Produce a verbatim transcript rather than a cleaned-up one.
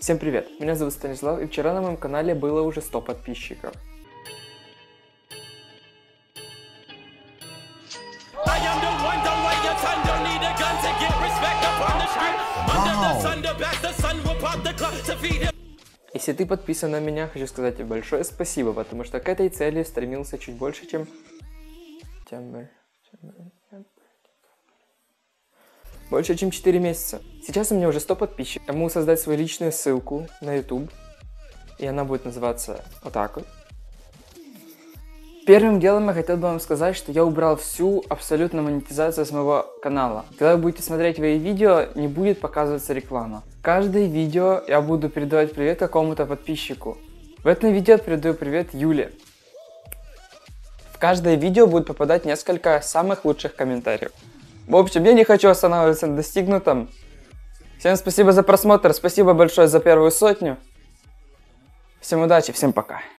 Всем привет, меня зовут Станислав, и вчера на моем канале было уже сто подписчиков. Если ты подписан на меня, хочу сказать тебе большое спасибо, потому что к этой цели стремился чуть больше, чем... чем... Больше, чем четыре месяца. Сейчас у меня уже сто подписчиков. Я могу создать свою личную ссылку на YouTube. И она будет называться вот так вот. Первым делом я хотел бы вам сказать, что я убрал всю абсолютно монетизацию с моего канала. Когда вы будете смотреть мои видео, не будет показываться реклама. Каждое видео я буду передавать привет какому-то подписчику. В этом видео я передаю привет Юле. В каждое видео будет попадать несколько самых лучших комментариев. В общем, я не хочу останавливаться на достигнутом. Всем спасибо за просмотр, спасибо большое за первую сотню. Всем удачи, всем пока.